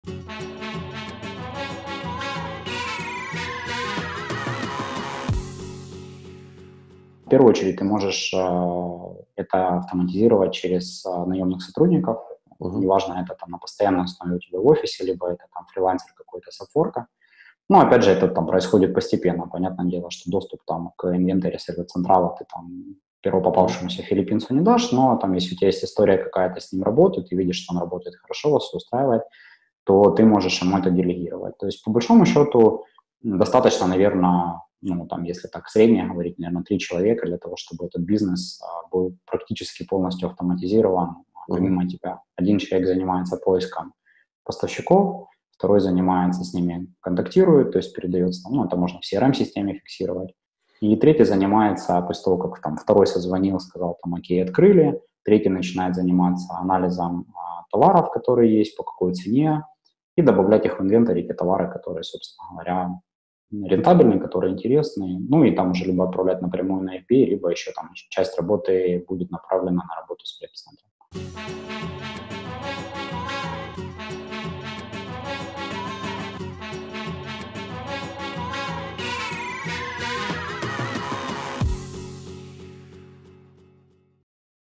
В первую очередь ты можешь это автоматизировать через наемных сотрудников. Мгм. Неважно, это там на постоянной основе у тебя в офисе, либо это там фрилансер какой-то с Upwork. Ну, опять же, это там происходит постепенно. Понятное дело, что доступ там к инвентарю сервер-централа ты там Мгм. первопопавшемуся филиппинцу не дашь, но там, если у тебя есть история какая-то с ним работает, ты видишь, что он работает хорошо, вас все устраивает, то ты можешь ему это делегировать. То есть, по большому счету, достаточно, наверное, ну, там, если так среднее говорить, наверное, 3 человека для того, чтобы этот бизнес был практически полностью автоматизирован Мгм. помимо тебя. Один человек занимается поиском поставщиков, второй занимается с ними, контактирует, то есть передается, ну, это можно в CRM-системе фиксировать. И третий занимается, после того, как там второй созвонил, сказал, там, окей, открыли, третий начинает заниматься анализом товаров, которые есть, по какой цене, и добавлять их в инвентарь, те товары, которые, собственно говоря, рентабельные, которые интересные, ну и там уже либо отправлять напрямую на FBA, либо еще там часть работы будет направлена на работу с пресс-центром.